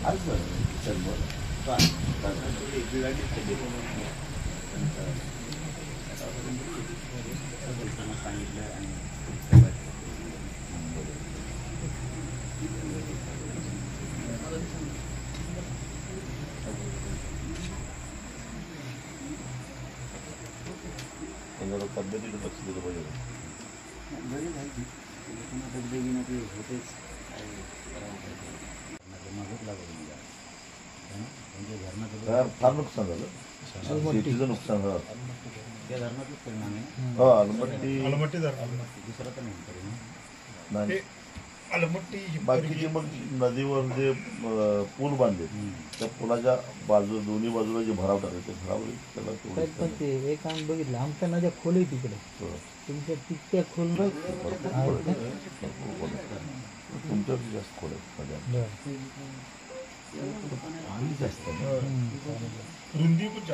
आज चलवर सांगितलं आणि पद्धतीने लक्ष दिलं पाहिजे. बरी झाली पद्धतीने ते होतेच मागत लागलं म्हणजे धरणाचं फार नुकसान झालं. शेतीचं नुकसान झालं त्या धरणाचाच परिणाम आहे. अलमट्टी दुसरा तर नाही बाकीचे मग नदीवर जे पूल बांधले त्या पुलाच्या बाजू दोन्ही बाजूला जे भराव टाकायचे भराव त्याला ते एक आम्ही बघितलं आमच्या नद्या खोल आहे तिकडे तुमच्या तितक्या खोल तुमच्या जास्त खोल आहे नद्या जास्त रुंदी